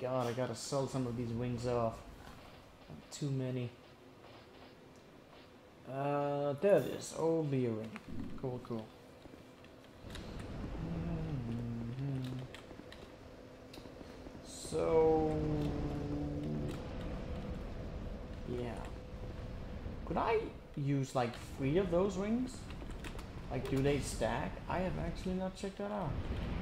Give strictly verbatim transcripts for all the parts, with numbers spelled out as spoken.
god, I gotta sell some of these wings off. Too many. Uh, there it is. Old V-ring. Cool, cool. Mm-hmm. So, yeah. Could I use like three of those rings? Like, do they stack? I have actually not checked that out.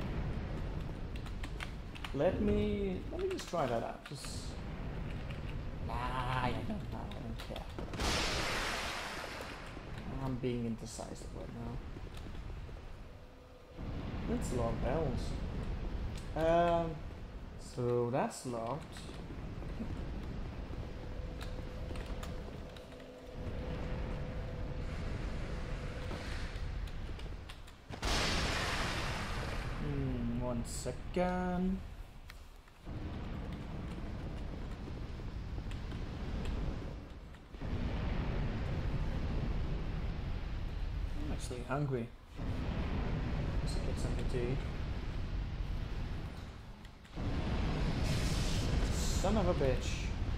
Let me let me just try that out. Just nah, I don't know. I don't care. I'm being indecisive right now. Let's log bells. Um, so that's locked. Hmm, one second. I'm actually hungry. Let's get something to eat. Son of a bitch.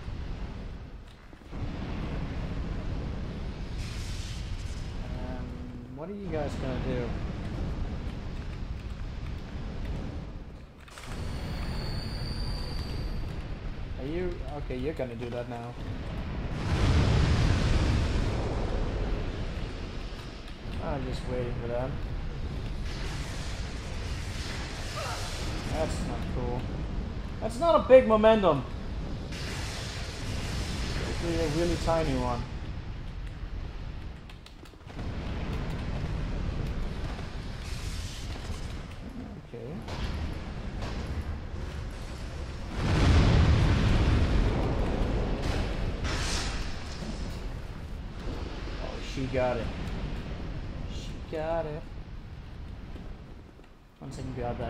Um, what are you guys gonna do? Are you okay? You're gonna do that now. I'm just waiting for that. That's not cool. That's not a big momentum. It's a really tiny one. Okay. Oh, she got it. She got it. One second, be right back.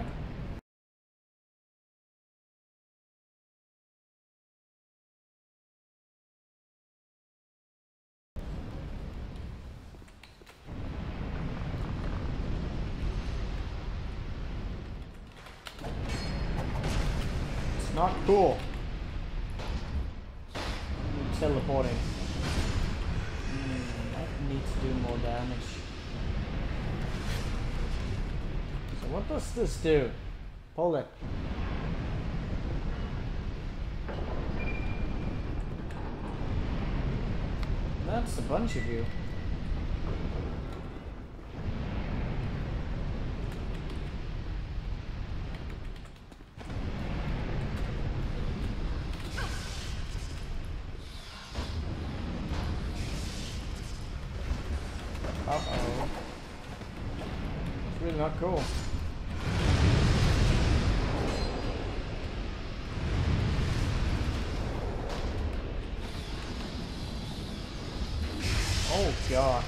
It's not cool. I'm teleporting. Mm, I need to do more damage. So what does this do? Pull it. That's a bunch of you. Uh-oh. It's really not cool. Oh god.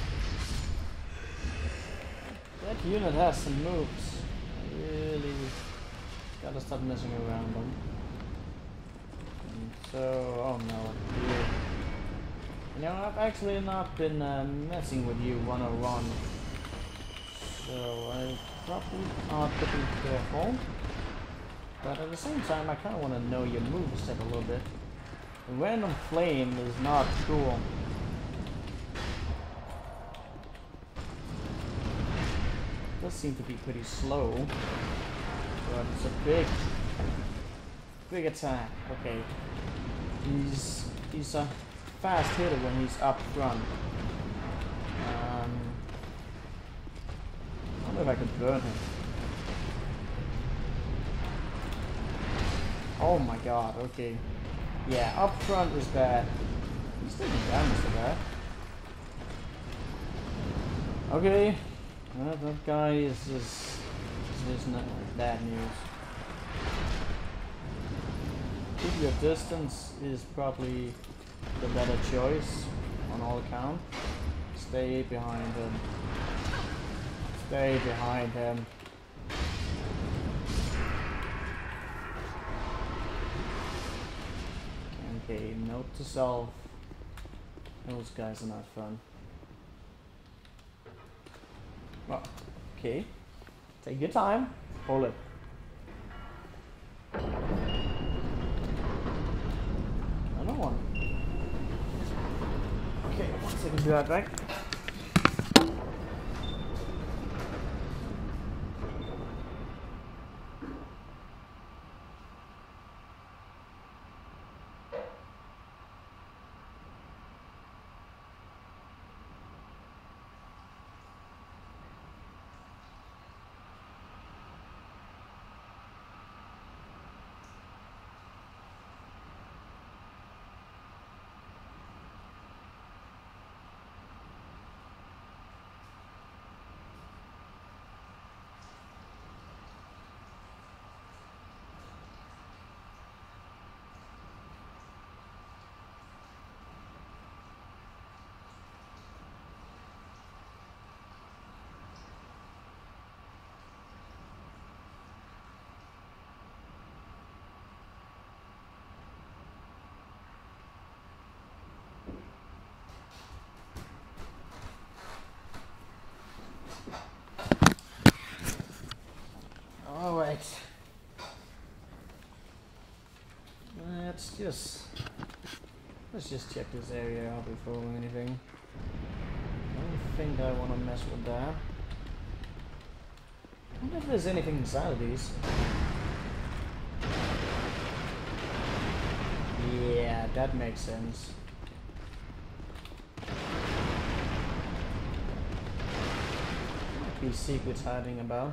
That unit has some moves. Really gotta stop messing around them. And so, oh no, you. You know, I've actually not been uh, messing with you one oh one. So I probably ought to be careful. But at the same time, I kind of want to know your moveset a little bit. The random flame is not cool. It does seem to be pretty slow. But it's a big, big attack. Okay. He's, he's a fast hitter when he's up front. Um, I wonder if I could burn him. Oh my god, okay. Yeah, up front is bad. He's taking damage for that. Okay. Well, that guy is just is not bad news. Keep your distance is probably the better choice on all accounts. Stay behind him. Stay behind him. Okay, note to self. Those guys are not fun. Well, okay. Take your time. Hold it. I'll be right back. Alright. Let's just let's just check this area out before anything. I don't think I wanna mess with that. I wonder if there's anything inside of these. Yeah, that makes sense. Might be secrets hiding about.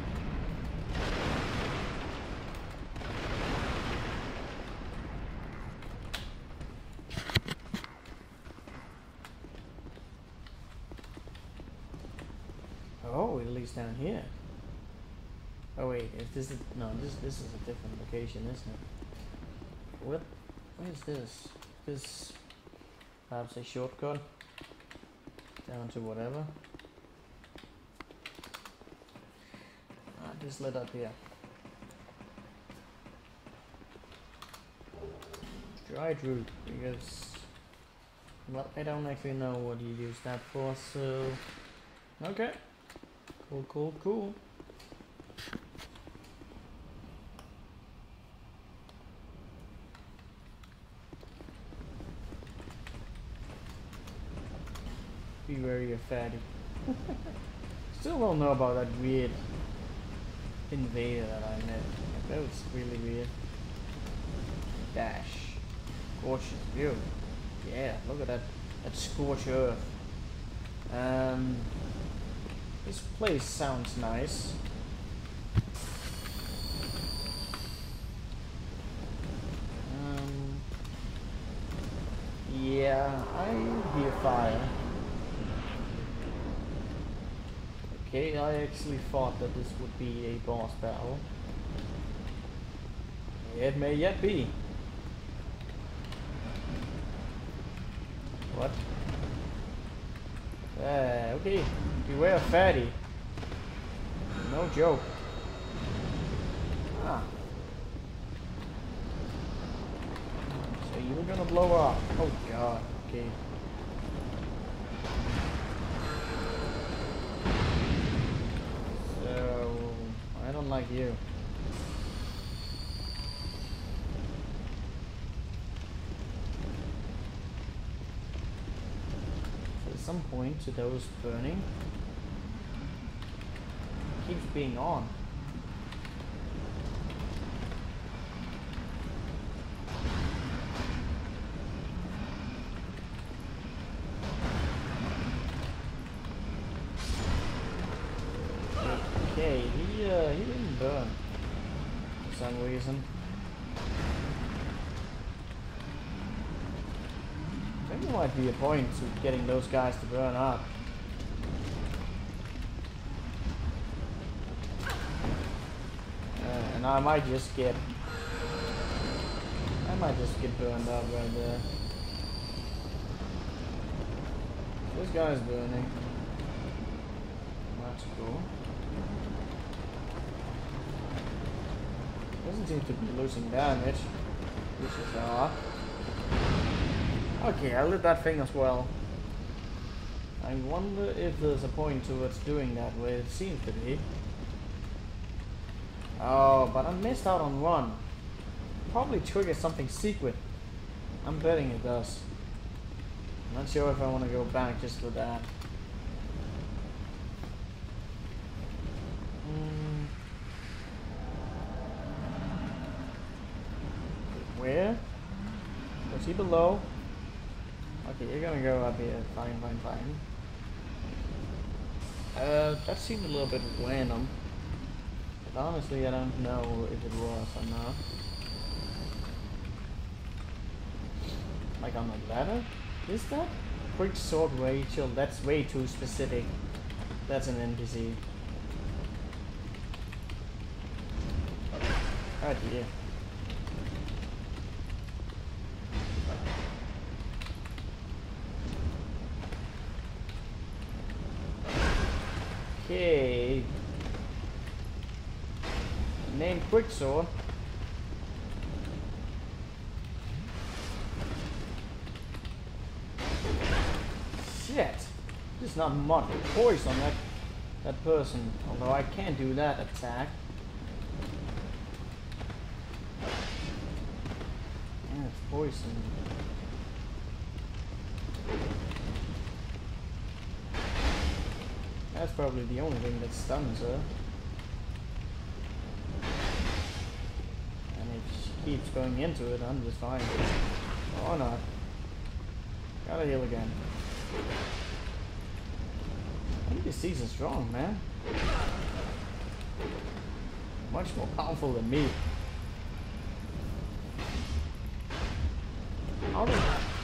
Oh, it leads down here. Oh wait, if this is no, this this is a different location, isn't it? What? What is this? This perhaps a shortcut down to whatever. Ah, just lit up here. Dried root, because well, I don't actually know what you use that for. So okay, cool, cool, cool. Be wary of fatty. Still don't know about that weird invader that I met. That was really weird. Dash. Gorgeous view. Yeah, look at that. That scorched earth. Um, this place sounds nice. Um, yeah, I hear fire. Okay, I actually thought that this would be a boss battle. It may yet be. What? Uh, okay, beware of fatty. No joke. Ah. So you're gonna blow up. Oh god, okay. I don't like you. So at some point to those burning it keeps being on. Okay, he uh, he didn't burn for some reason. I think there might be a point to getting those guys to burn up. Uh, and I might just get, I might just get burned up right there. This guy's burning. That's cool. Doesn't seem to be losing damage, which is odd. Okay, I lit that thing as well. I wonder if there's a point towards doing that way. It seems to be. Oh, but I missed out on one. Probably triggers something secret. I'm betting it does. I'm not sure if I want to go back just for that. Mm. Where? Was he below? Okay, you're gonna go up here. Fine, fine, fine. Uh, that seemed a little bit random. But honestly, I don't know if it was or not. Like on the ladder? Is that? Quick sword Rachel, that's way too specific. That's an N P C. Oh dear. Okay. Name Quicksword. Shit. There's not much poise on that that person. Although I can't do that attack. Yeah, it's poison. That's probably the only thing that stuns her. And if she keeps going into it, I'm just fine. Or not. Gotta heal again. I think this season's strong, man. Much more powerful than me. How did...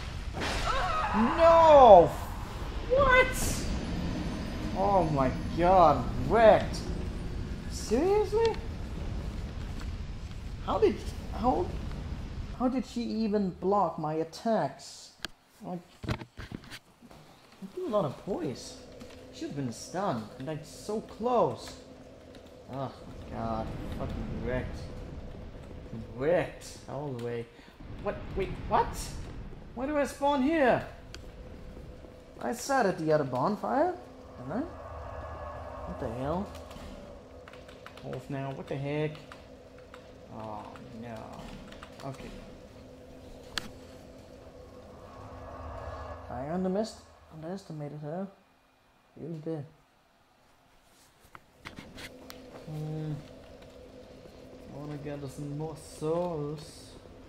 No! What? Oh my god, wrecked. Seriously? How did how how did she even block my attacks? Like, I do a lot of poise. Should have been stunned, and like so close. Oh my god, fucking wrecked. Wrecked all the way. What? Wait, what? Why do I spawn here? I sat at the other bonfire. Huh? What the hell? Off now, what the heck? Oh no. Okay. I underest underestimated her. Really did. Hmm. I wanna gather some more souls.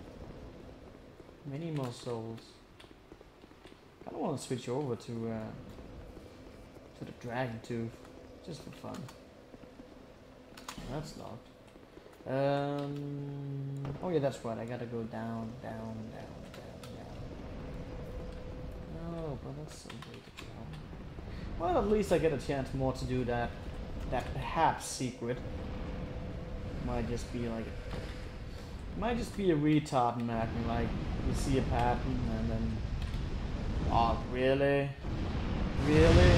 Many more souls. I don't wanna switch over to uh to the dragon tooth, just for fun. That's locked. Um. Oh yeah, that's right. I gotta go down, down, down, down, down. No, but that's so way to go. Well, at least I get a chance more to do that. That perhaps secret might just be like, might just be a retard map, like you see a pattern and then, oh really, really.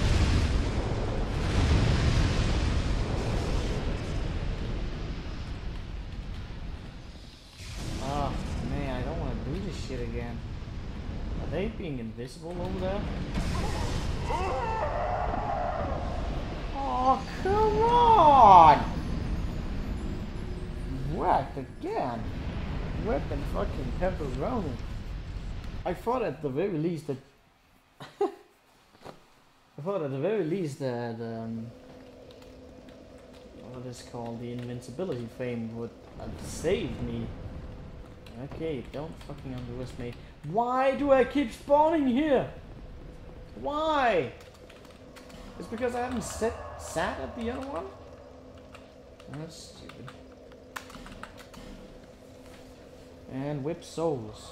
Oh man, I don't want to do this shit again. Are they being invisible over there? Oh, come on! Whacked again. Whipped and fucking pepperoni. I thought at the very least that... I thought at the very least that... Um, what is it called? The invincibility frame would have saved me. Okay, don't fucking underestimate. Why do I keep spawning here? Why? It's because I haven't sit, sat at the other one? That's stupid. And whip souls.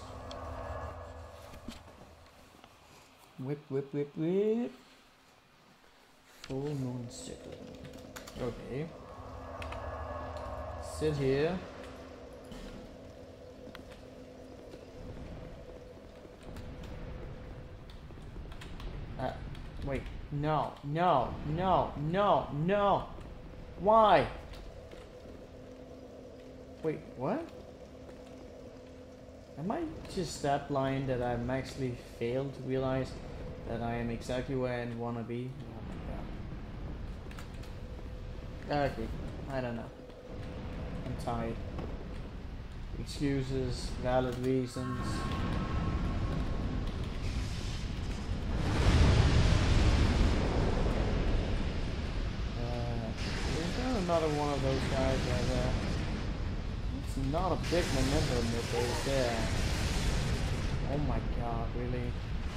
Whip, whip, whip, whip. Full moon circle. Okay. Sit here. Uh, wait. No, no, no, no, no. Why? Wait, what? Am I just that blind that I'm actually failed to realize that I am exactly where I want to be? Oh my god. Okay, I don't know. I'm tired. Excuses, valid reasons. another one of those guys right there. It's not a big momentum that is there. Oh my god, really?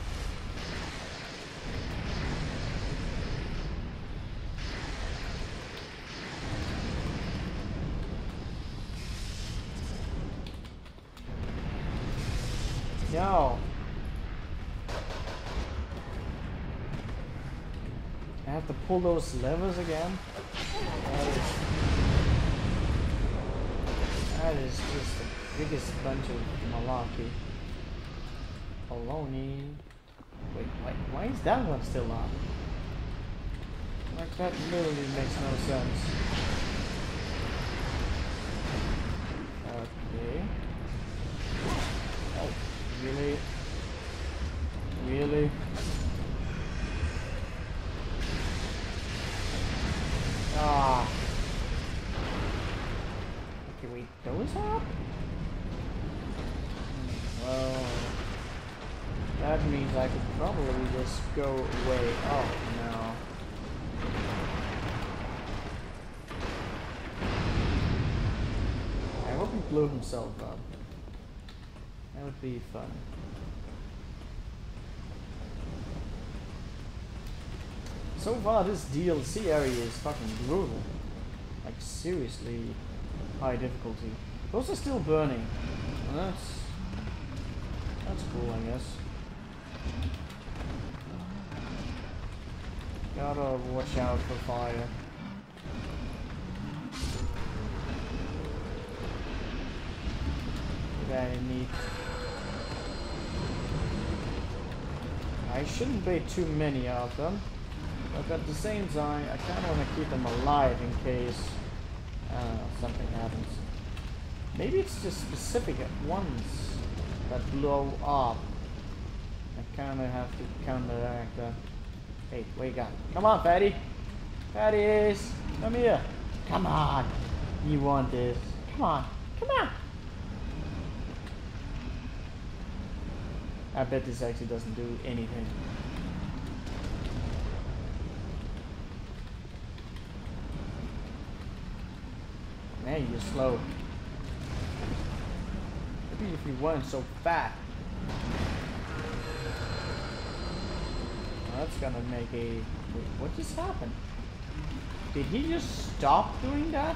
No. I have to pull those levers again? That is, that is just the biggest bunch of malarkey. Baloney. Wait, why, why is that one still up? Like, that literally makes no sense. Okay. Oh, really? Really? Ah. Okay, wait, those up? Well, that means I could probably just go way up now. I hope he blew himself up. That would be fun. So far, this D L C area is fucking brutal. Like, seriously high difficulty. Those are still burning. And that's... that's cool, I guess. Gotta watch out for fire. Very neat. I shouldn't bait too many of them. But at the same time, I kind of want to keep them alive in case uh, something happens. Maybe it's just specific ones that blow up. I kind of have to counteract that. Hey, wake up. Come on, fatty. Fatties, come here. Come on. You want this. Come on. Come on. I bet this actually doesn't do anything. Man, you're slow. Maybe if you weren't so fat. Well, that's gonna make a... Wait, what just happened? Did he just stop doing that?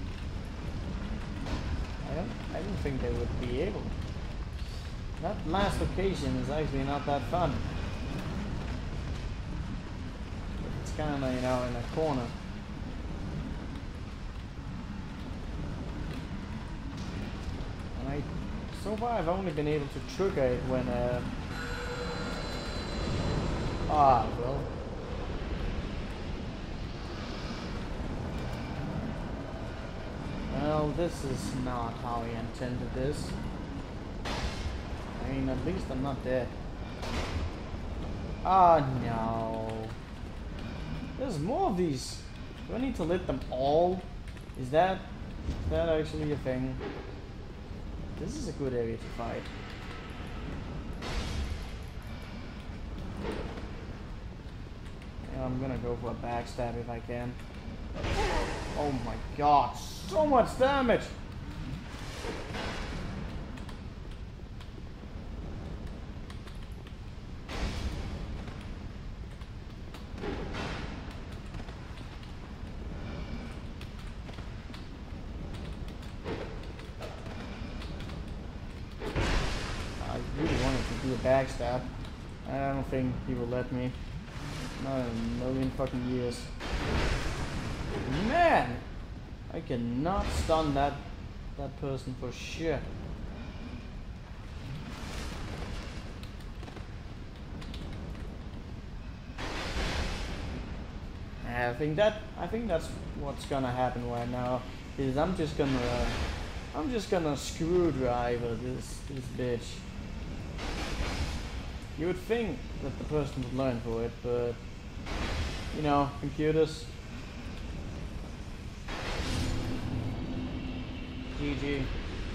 I don't, I don't think they would be able. That last occasion is actually not that fun. It's kinda, you know, in a corner. And I, so far I've only been able to trigger it when, uh... ah, well. Well, this is not how I intended this. I mean, at least I'm not dead. Ah, no. There's more of these. Do I need to lit them all? Is that... is that actually a thing? This is a good area to fight. Yeah, I'm gonna go for a backstab if I can. Oh my god, so much damage! Backstab. I don't think he will let me. Not in a million fucking years. Man! I cannot stun that that person for sure. I think that I think that's what's gonna happen right now. Is I'm just gonna uh, I'm just gonna screwdriver this this bitch. You would think that the person would learn for it, but you know, computers. G G.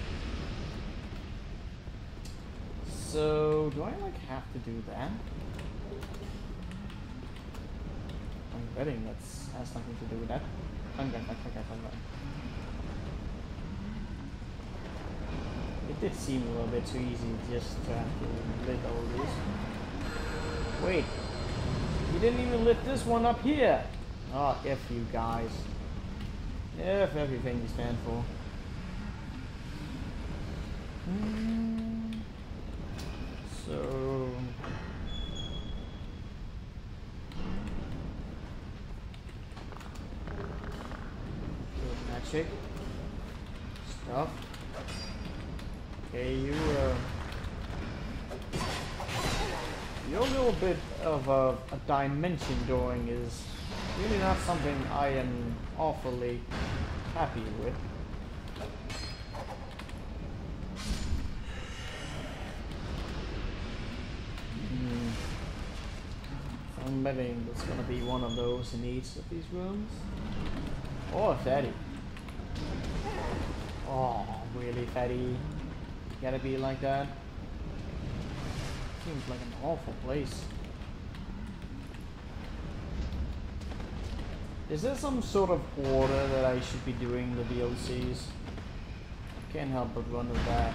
So, do I like have to do that? I'm betting that has something to do with that. It did seem a little bit too easy just to have to lit all these. Wait, you didn't even lit this one up here. Oh, F you guys. F everything you stand for. Mm. So... Magic. Stuff. Okay, you, uh... your little bit of a, a dimension drawing is really not something I am awfully happy with. Hmm. I'm betting there's gonna be one of those in each of these rooms. Or fatty. Oh, really, fatty? Gotta be like that? Seems like an awful place. Is there some sort of order that I should be doing the D L Cs? Can't help but wonder that.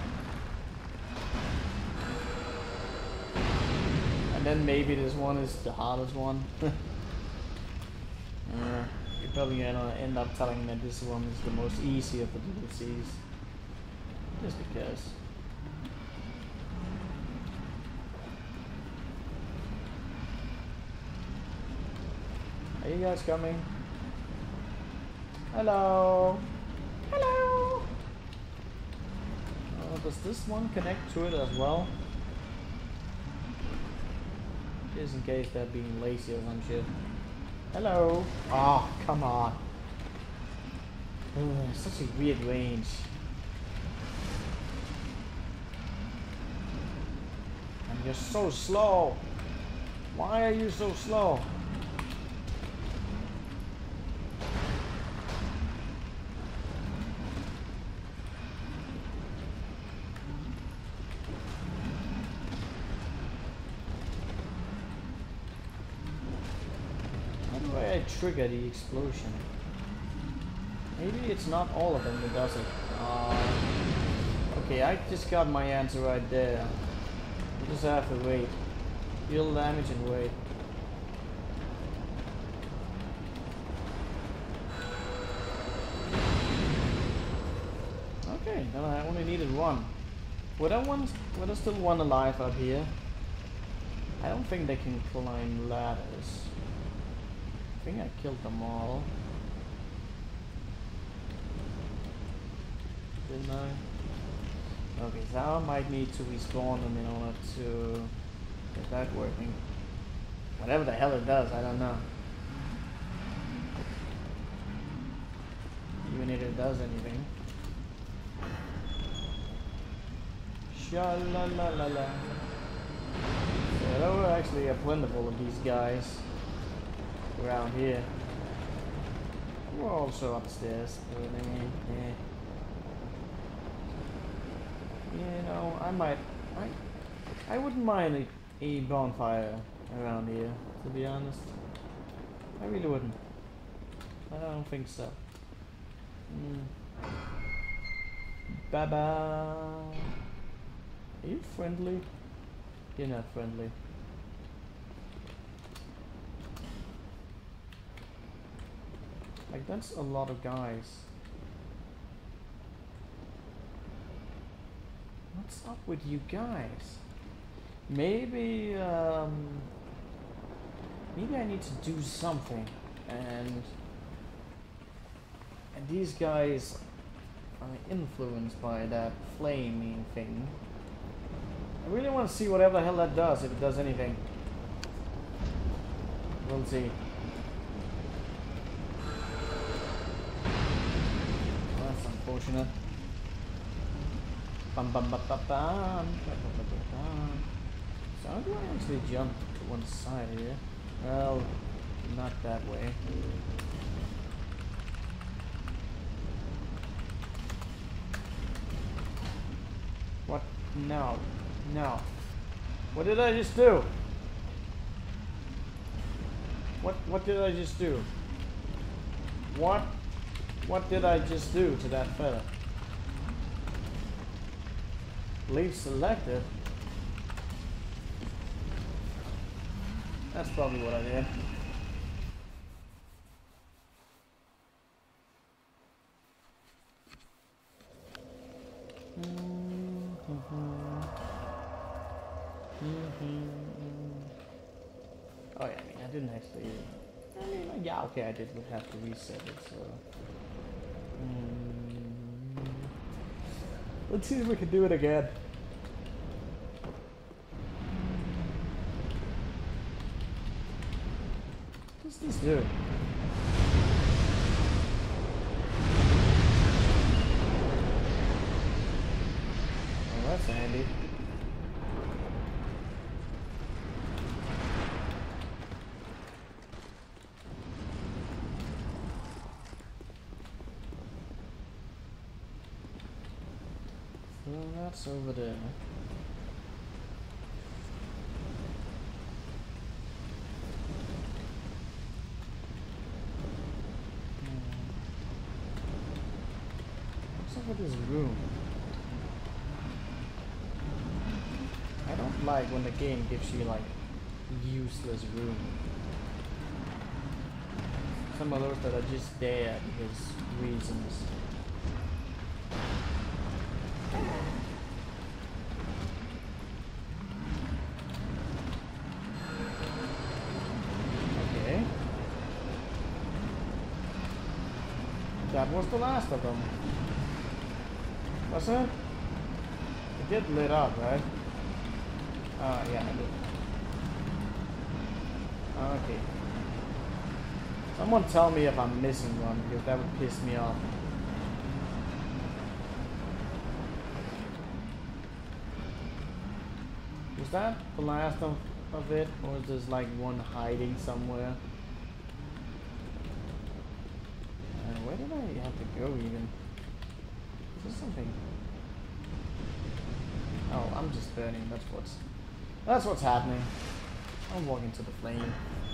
And then maybe this one is the hardest one. uh, you're probably gonna end up telling me that this one is the most easy of the D L Cs. Just because. Are you guys coming? Hello? Hello? Uh, does this one connect to it as well? Just in case they're being lazy or some shit. Hello? Oh, come on. Ugh, such a weird range. And you're so slow. Why are you so slow? Trigger the explosion. Maybe it's not all of them that does it. Uh, okay, I just got my answer right there. You just have to wait. Deal damage and wait. Okay, then I only needed one. Were there one? Were there still one alive up here? I don't think they can climb ladders. I think I killed them all. Didn't I? Okay, so I might need to respawn them in order to get that working. Whatever the hell it does, I don't know. Even if it does anything. Sha-la-la-la-la. So there were actually a plentiful of these guys around here. We're also upstairs. You know, I might, I, I wouldn't mind a, a bonfire around here, to be honest. I really wouldn't. I don't think so. Mm. Baba. Are you friendly? You're not friendly. Like, that's a lot of guys. What's up with you guys? Maybe, um... maybe I need to do something. And... And these guys are influenced by that flaming thing. I really want to see whatever the hell that does, if it does anything. We'll see. Unfortunate. Bum bum bum bum bum. So how do I actually jump to one side here? Well, not that way. What? No. No. What did I just do? What what did I just do? What What did I just do to that fella? Leave selected? That's probably what I did. Oh yeah, I mean, I didn't actually... I mean, like, yeah, okay, I did have to reset it, so... Mm. Let's see if we can do it again. What's this do? Oh, that's handy. Well, that's over there. What's up with this room? I don't like when the game gives you like useless room. Some of those that are just there because reasons. Okay. That was the last of them. Was it? It did lit up, right? Oh, yeah, I did. Okay. Someone tell me if I'm missing one, because that would piss me off. Was that the last of, of it, or is there like one hiding somewhere? Uh, where did I have to go even? Is there something? Oh, I'm just burning, that's what's... That's what's happening. I'm walking to the flame.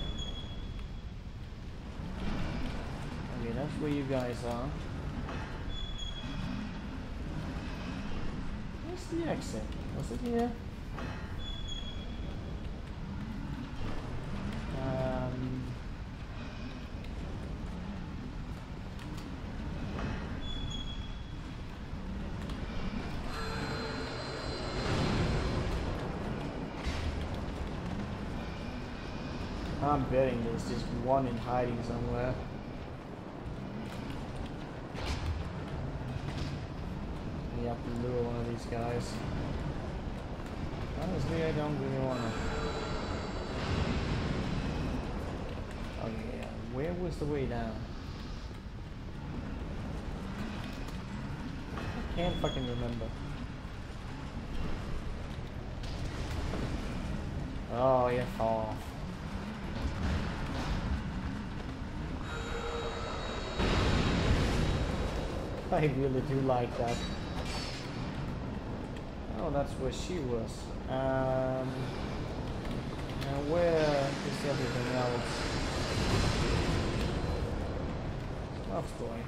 Okay, that's where you guys are. Where's the exit? Was it here? Um... I'm betting there's just one in hiding somewhere. You have to lure one of these guys. Honestly, I don't really want to. Okay, yeah. Where was the way down? I can't fucking remember. Oh, yeah, fall off. I really do like that. Oh, that's where she was. Um, now where is everything else? Love's boy.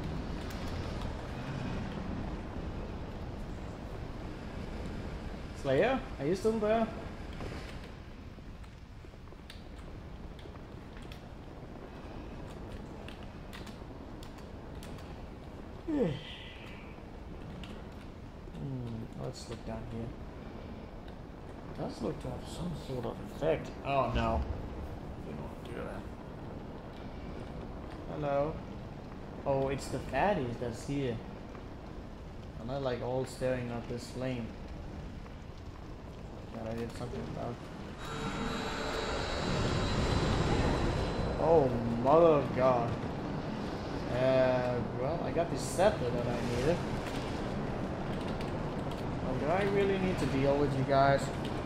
Slayer, are you still there? Hmm, let's look down here. It does look to have some sort of effect. Oh no. Didn't want to do that. Hello. Oh, it's the fatties that's here. And I like all staring at this flame. That I did something about. Oh, mother of God. Uh, well, I got the scepter that I needed. Oh, do I really need to deal with you guys?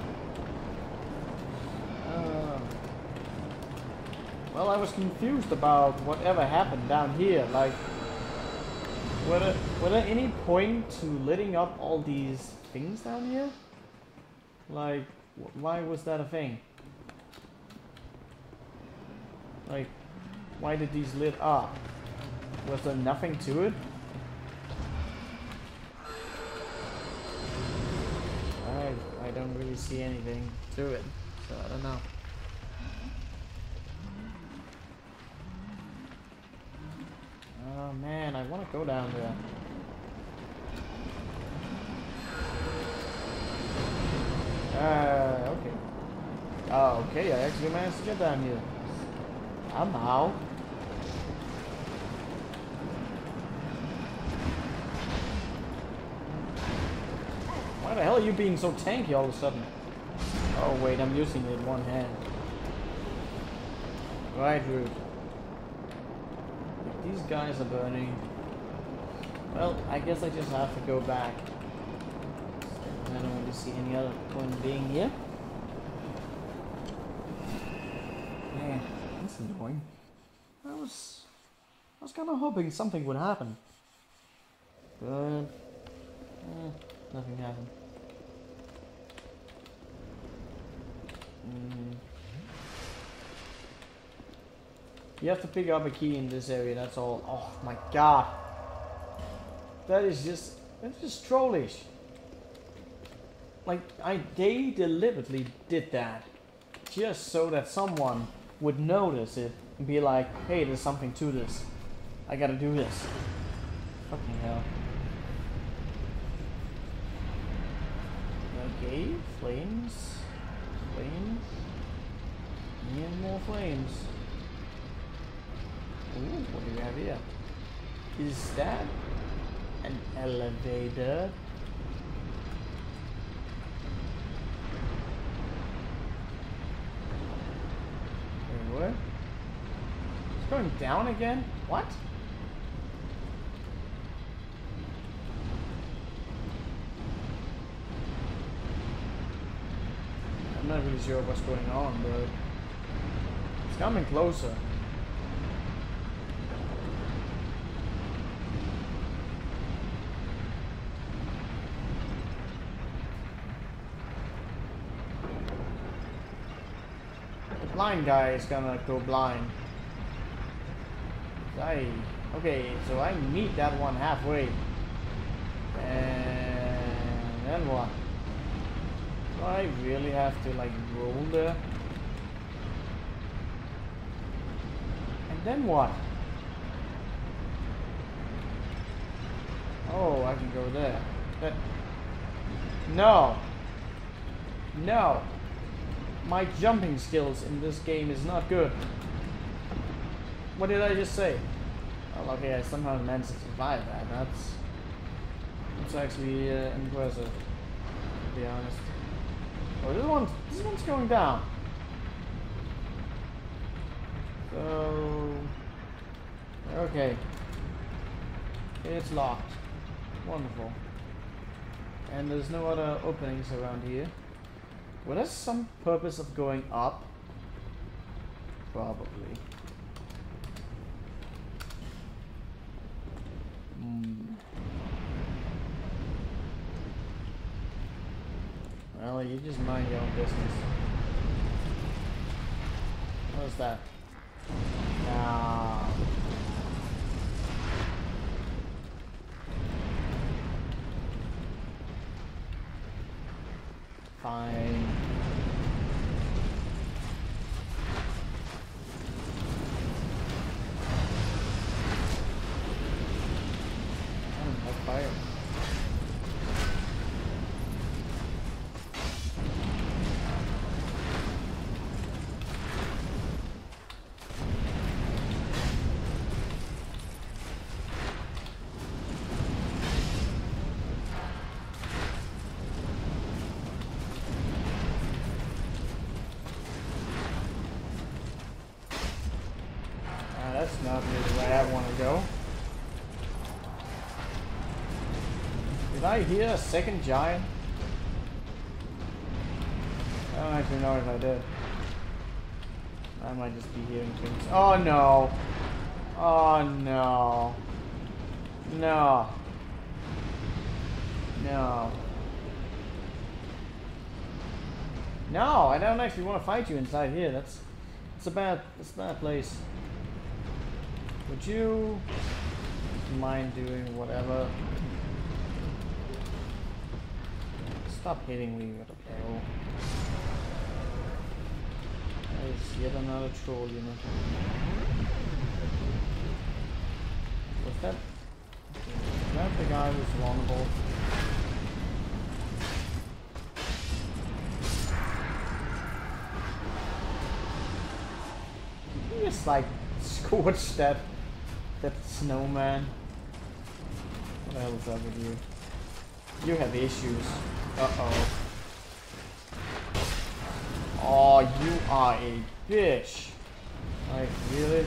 Uh, well, I was confused about whatever happened down here. Like, were there, were there any point to lighting up all these things down here? Like, wh why was that a thing? Like, why did these lit up? Was there nothing to it? I I don't really see anything to it, so I don't know. Oh man, I want to go down there. Uh, okay. Oh, okay, I actually managed to get down here. Somehow. Why the hell are you being so tanky all of a sudden? Oh wait, I'm using it in one hand. Right, Root. These guys are burning. Well, I guess I just have to go back. I don't want to see any other point being here. Man, that's annoying. I was, I was kind of hoping something would happen, but eh, nothing happened. Mm. You have to pick up a key in this area. That's all. Oh my god, that is just that's just trollish. Like, I they deliberately did that just so that someone would notice it and be like, hey, there's something to this. I gotta do this. Fucking hell. Okay, flames. Flames. Need more flames. Ooh, what do we have here? Is that an elevator? What? It's going down again? What? I'm not really sure what's going on, but it's coming closer. Blind guy is gonna go blind. I okay, so I meet that one halfway, and then what? Do I really have to like roll there? And then what? Oh, I can go there. But no, no. My jumping skills in this game is not good. What did I just say? Well, okay, I somehow managed to survive that. That's that's actually uh, impressive, to be honest. Oh, this one, this one's going down. So okay, it's locked. Wonderful. And there's no other openings around here. Well, there's some purpose of going up. Probably. Hmm. Well, you just mind your own business. What's that? Nah. Fine. Oh, that's fire. That's not really where I want to go. Did I hear a second giant? I don't actually know if I did. I might just be hearing things. Oh no! Oh no! No! No! No! I don't actually want to fight you inside here. That's it's a bad it's a bad place. Would you mind doing whatever. Stop hitting me with a barrel. That is yet another troll unit. Was that? Was that the guy who's vulnerable? You just like scorched that that snowman. What the hell is up with you? You have issues. Uh oh. Oh, you are a bitch. Like, really?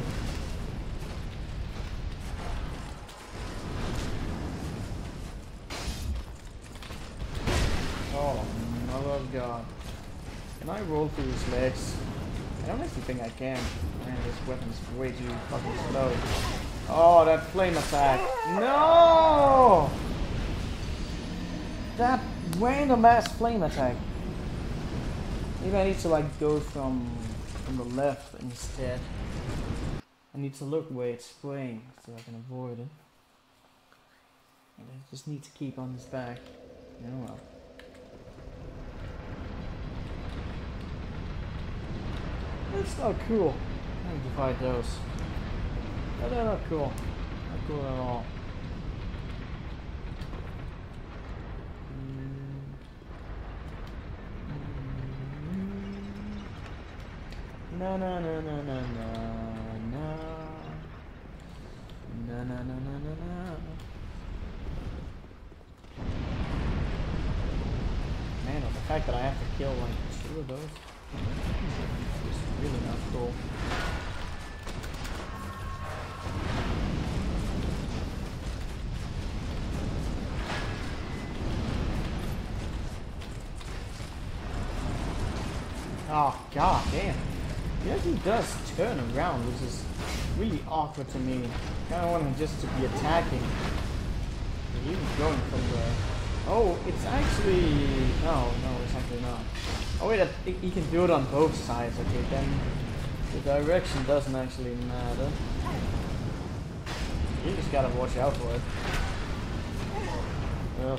Oh, mother of God. Can I roll through his legs? I don't actually think I can. Man, this weapon's way too fucking slow. Oh, that flame attack. No! That random ass flame attack. Maybe I need to like go from from the left instead. I need to look where it's spraying so I can avoid it. And I just need to keep on his back. Oh well. That's not cool. I need to fight those. No, they're not cool. Not cool at all. No, no, no, no, no, no, no. No, no, no, no, no, no. Man, the fact that I have to kill like two of those is really not cool. Oh, god damn. He actually does turn around, which is really awkward to me. I kind of want him just to be attacking. He was going from there. Oh, it's actually... No, no, it's actually not. Oh wait, he can do it on both sides. Okay, then the direction doesn't actually matter. You just gotta watch out for it. Ugh.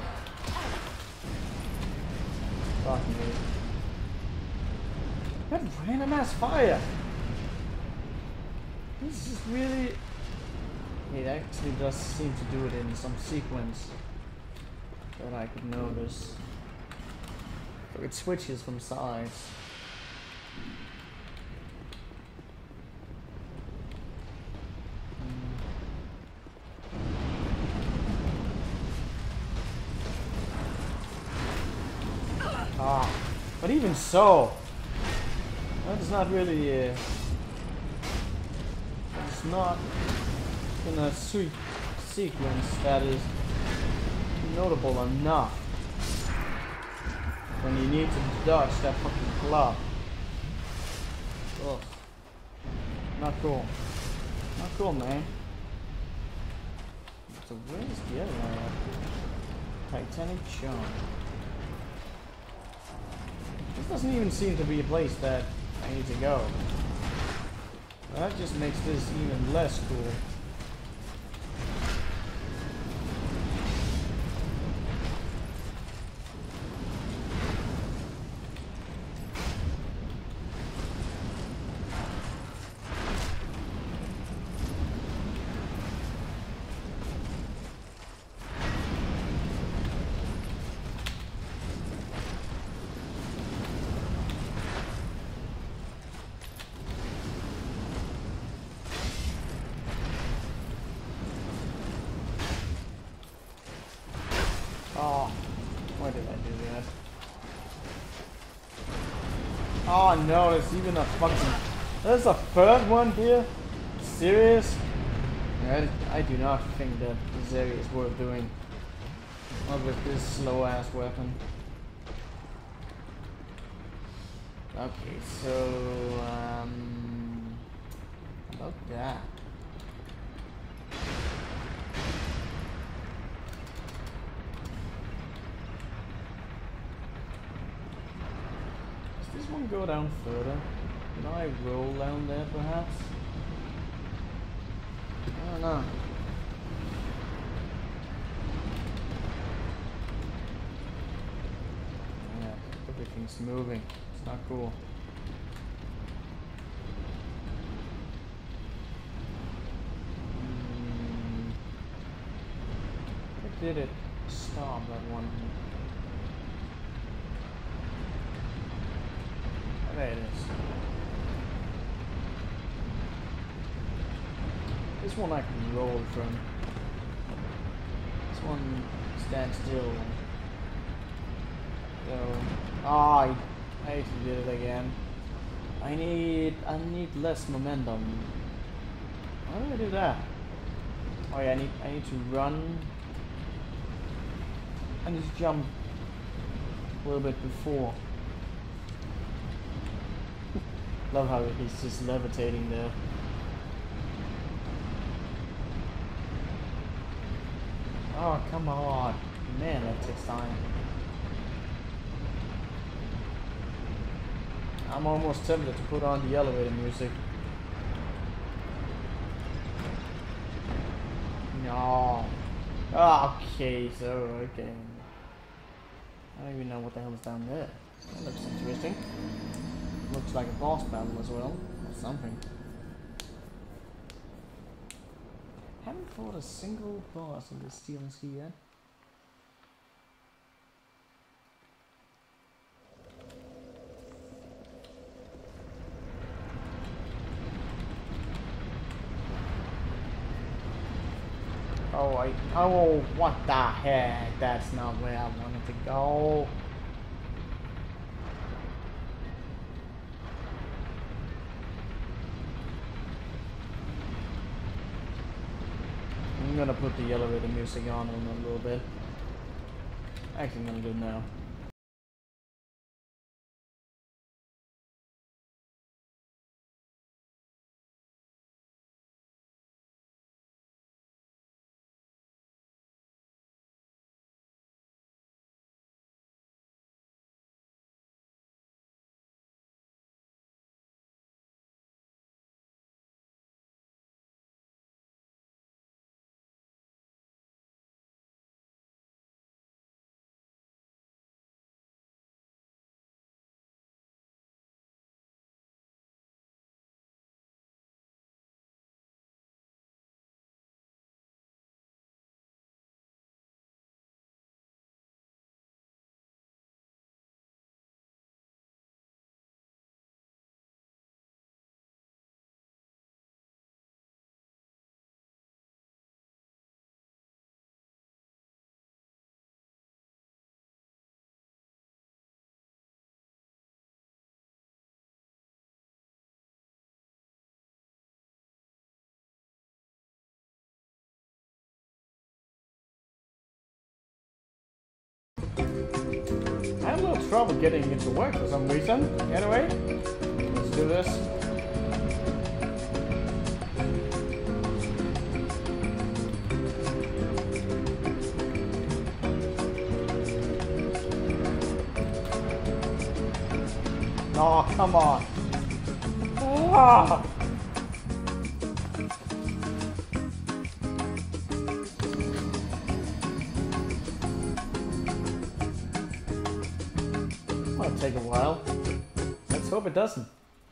Fuck me. That random ass fire! This is really... It actually does seem to do it in some sequence that I could notice. So it switches from sides. Ah, but even so, that's not really. Uh, it's not in a sweet sequence that is notable enough when you need to dodge that fucking club. Ugh. Not cool. Not cool, man. So where's the other one? Titanic Charm. This doesn't even seem to be a place that I need to go. That just makes this even less cool. Oh, why did I do that? Oh no, there's even a fucking... There's a third one here? Serious? I, I do not think that this area is worth doing. Not with this slow ass weapon. Okay, so... Um... About that. Does this one go down further? Can I roll down there perhaps? I don't know. Everything's moving. It's not cool. Mm. Where did it stop, that one? Oh, there it is. This one I can roll from. This one stands still. So, ah, I, I actually did it again. I need, I need less momentum. How do I do that? Oh yeah, I need, I need to run. I need to jump a little bit before. Love how he's just levitating there. Oh, come on. Man, that takes time. I'm almost tempted to put on the elevator music. No. Oh, okay, so, okay. I don't even know what the hell is down there. That looks interesting. Looks like a boss battle as well, or something. Haven't fought a single boss in this Steel and Sea yet. Oh, I, oh, what the heck? That's not where I wanted to go. I'm gonna put the elevator music on in a little bit. Actually, I'm gonna do it now. I have a little trouble getting it to work for some reason. Anyway, let's do this. Oh, come on. Ah. Might take a while. Let's hope it doesn't.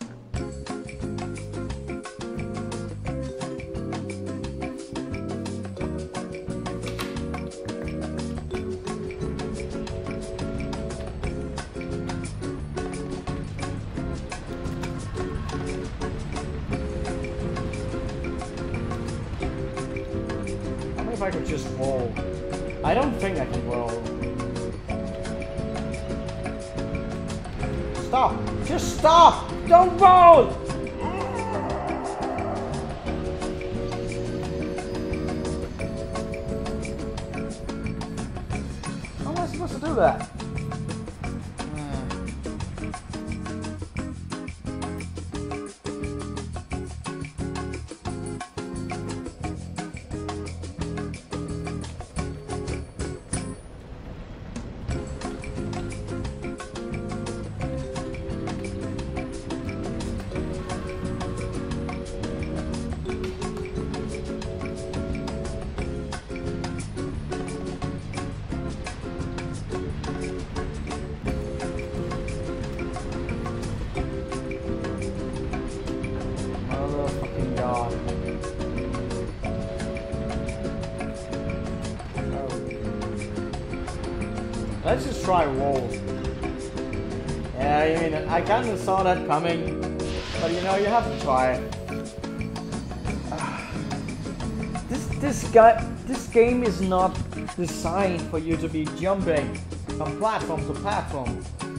If I could just roll. I don't think I can roll. Stop! Just stop! Don't roll! How am I supposed to do that? Let's just try walls. Yeah, I mean, I kind of saw that coming, but you know, you have to try it. This this guy, this game is not designed for you to be jumping from platform to platform.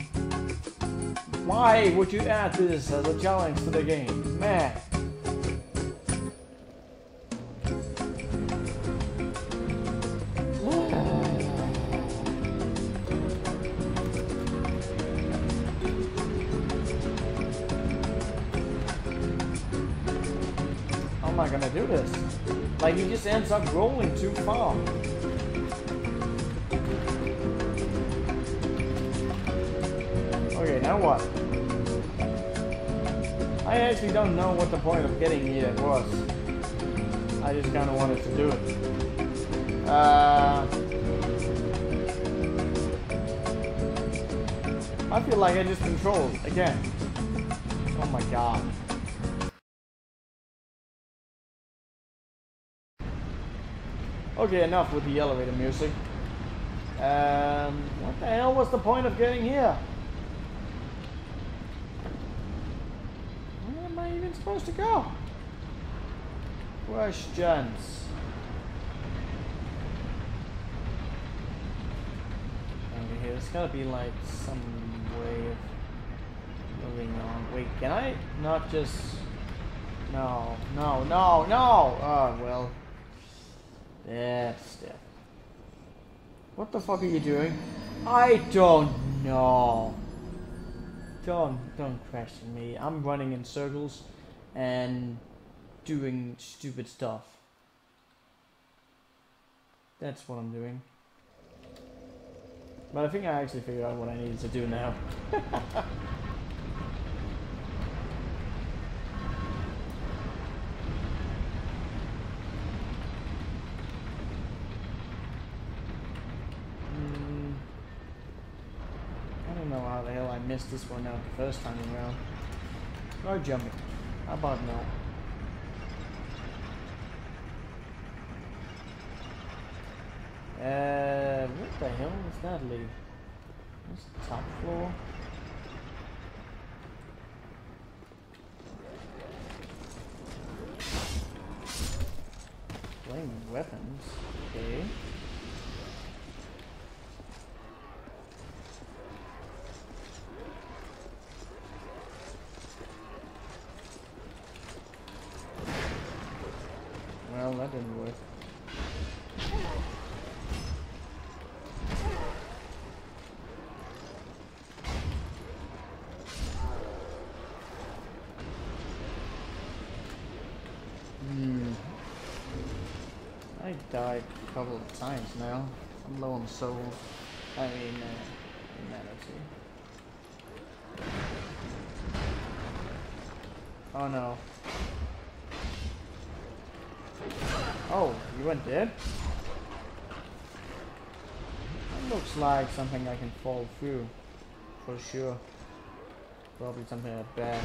Why would you add this as a challenge to the game, man? How am I gonna do this? Like, he just ends up rolling too far. Okay, now what? I actually don't know what the point of getting here was. I just kind of wanted to do it. Uh, I feel like I just controlled again. Oh my god. Okay, enough with the elevator music. Um, what the hell was the point of getting here? Where am I even supposed to go? Questions. Over here, there's gotta be like some way of moving on. Wait, can I not just... No, no, no, no! Oh, well. That's it. What the fuck are you doing? I don't know. Don't, don't question me. I'm running in circles and doing stupid stuff. That's what I'm doing. But I think I actually figured out what I needed to do now. How the hell I missed this one out the first time around. Or jumping. How about no? Uh, what the hell does that lead? What's the top floor? Flaming weapons. Okay. Well, that didn't work. Hmm. I died a couple of times now. I'm low on souls. I mean, uh, humanity. Oh no. Oh, you went dead? That looks like something I can fall through. For sure. Probably something like that.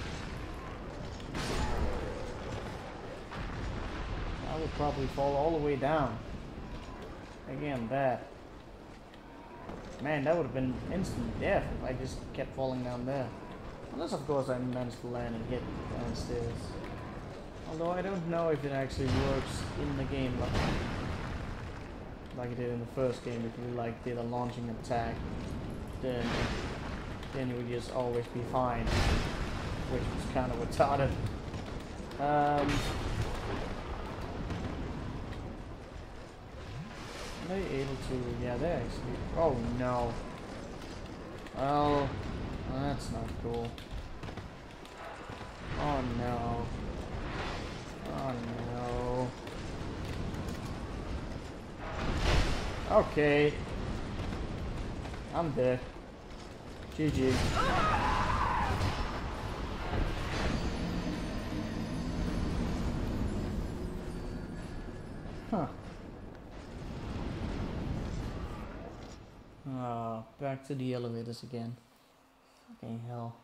I would probably fall all the way down. Again, that. Man, that would have been instant death if I just kept falling down there. Unless, of course, I managed to land and get downstairs. Although I don't know if it actually works in the game like, like it did in the first game. If you like did a launching attack, then then you would just always be fine, which was kind of retarded. Um, are they able to? Yeah, they're actually. Oh no. Well, that's not cool. Oh no. Oh no. Okay. I'm dead. G G. Huh. Oh, back to the elevators again. Fucking hell.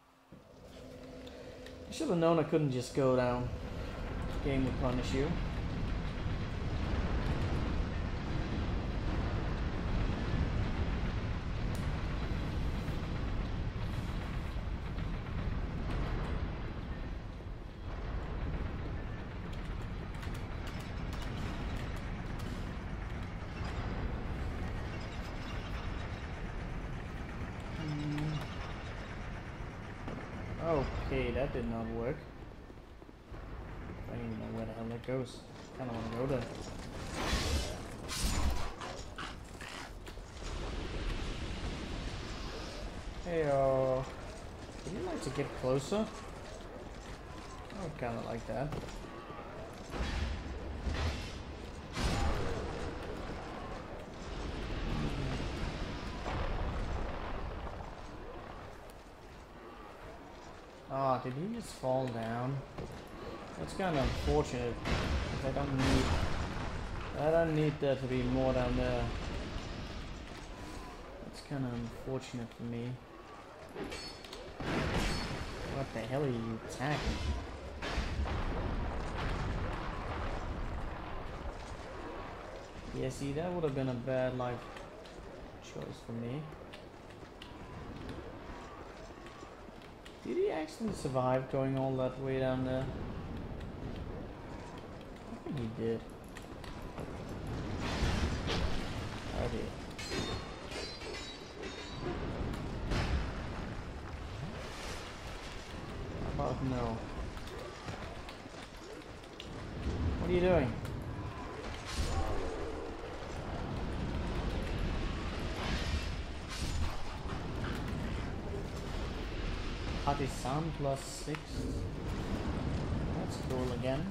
I should have known I couldn't just go down. Game would punish you. Okay, that did not work. I don't even know where the hell that goes. Kinda wanna go there. Hey, uh, would you like to get closer? I would kinda like that. Oh, did he just fall down? That's kind of unfortunate. I don't need. I don't need there to be more down there. That's kind of unfortunate for me. What the hell are you attacking? Yeah, see, that would have been a bad life choice for me. Did he actually survive going all that way down there? I think he did. I did. How about no? What are you doing? Partisan plus six. That's cool again.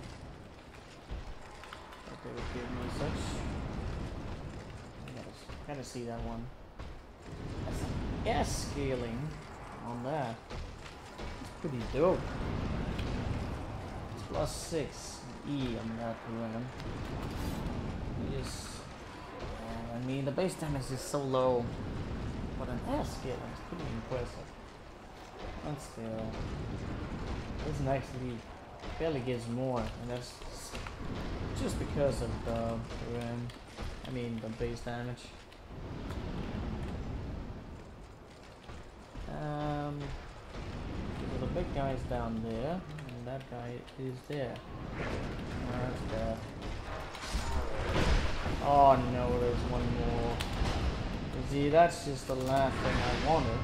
That they would give me such. I gotta, gotta see that one. That's some gas scaling on that. That's pretty dope. It's plus six E on that one. Yes. Uh, I mean, the base damage is so low, but an air scaling is pretty impressive. And still, this one actually barely gives more, and that's just because of the, the um, I mean the base damage. Um, so the big guy's down there, and that guy is there. That's there. Oh no, there's one more. See, that's just the last thing I wanted.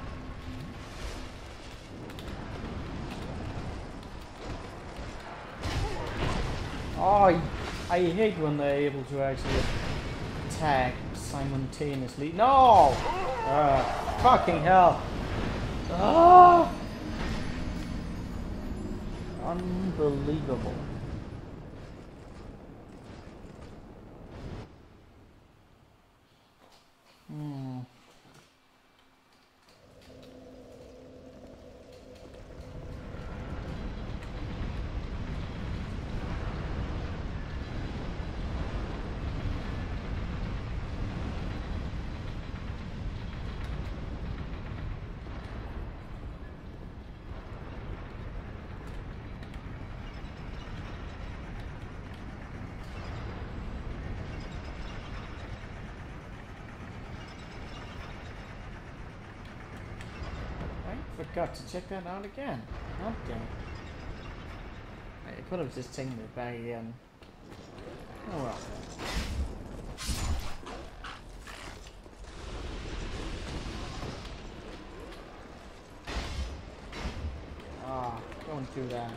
Oh, I, I hate when they're able to actually attack simultaneously. No! Uh, fucking hell. Ah! Unbelievable. Hmm. Forgot to check that out again. God damn it. I could have just taken it back again. Oh well. Ah, don't do that.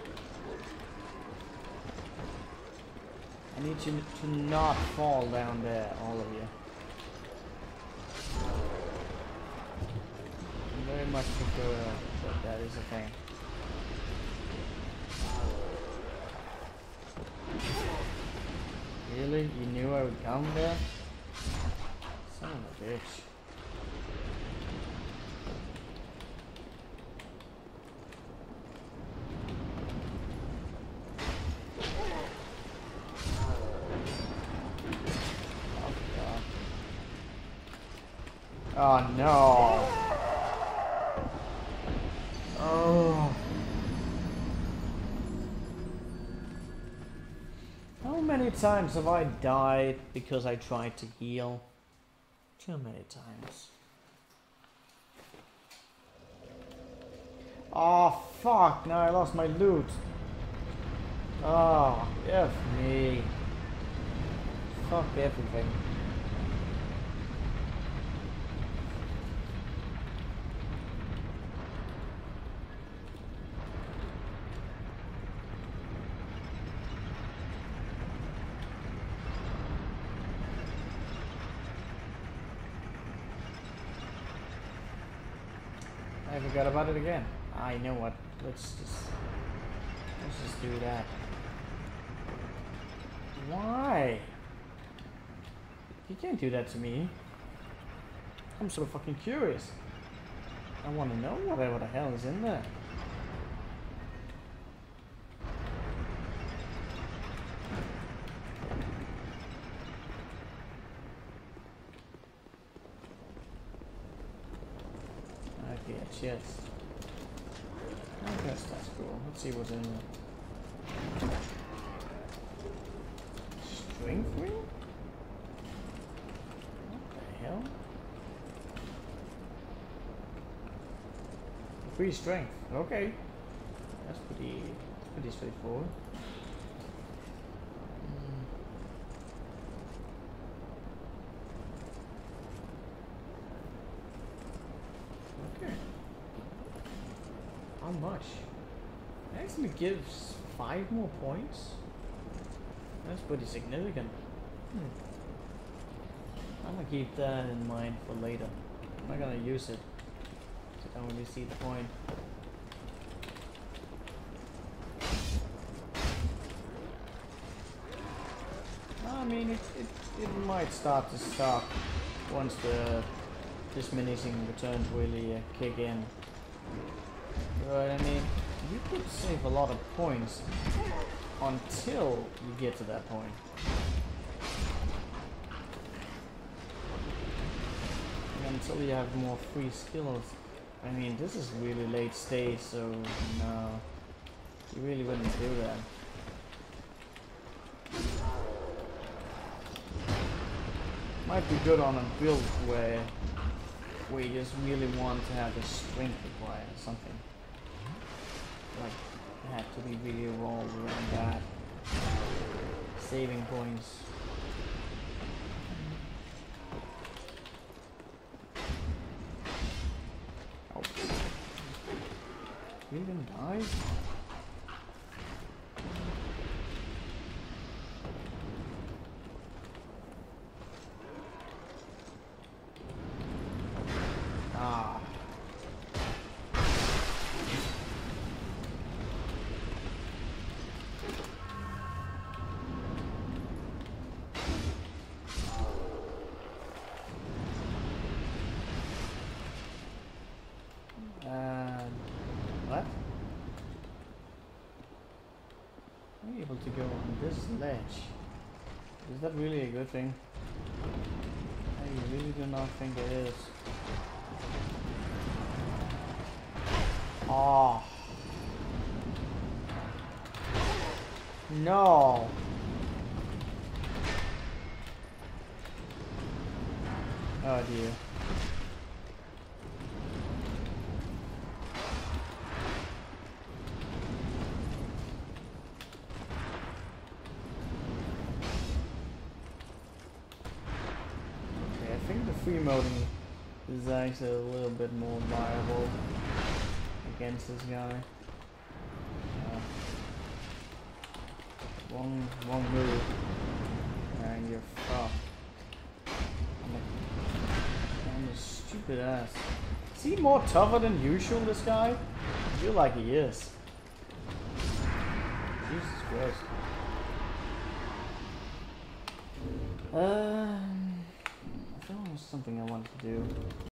I need you to not fall down there, all of you. Very much prefer that that is a thing. Really? You knew I would come there? Son of a bitch. Oh, God. Oh no. Oh. How many times have I died because I tried to heal? Too many times. Oh fuck, now I lost my loot. Oh, F me. Fuck everything. I forgot about it again. I know what. Let's just let's just do that. Why? You can't do that to me. I'm so fucking curious. I want to know whatever the hell is in there. Okay, a chest. I guess that's cool. Let's see what's in there. Strength ring? What the hell? Free strength. Okay. That's pretty pretty straightforward. Mm. Okay. How much? It actually gives five more points. That's pretty significant. Hmm. I'm gonna keep that in mind for later. I'm not gonna use it. I don't really see the point. I mean, it, it, it might start to stop once the diminishing returns really uh, kick in. But I mean, you could save a lot of points until you get to that point. And until you have more free skills. I mean, this is really late stage, so no, you really wouldn't do that. Might be good on a build where, where you just really want to have the strength required or something. Like, it had to be really rolled around that. Saving points. You even died? Ah. And what? I'm able to go on this ledge. Is that really a good thing? I really do not think it is. Oh. No. Oh dear. Free moding is actually a little bit more viable against this guy. Uh, wrong, wrong move, and you're fucked. I'm a, I'm a stupid ass. Is he more tougher than usual, this guy? I feel like he is. Jesus Christ. Um. Something I wanted to do.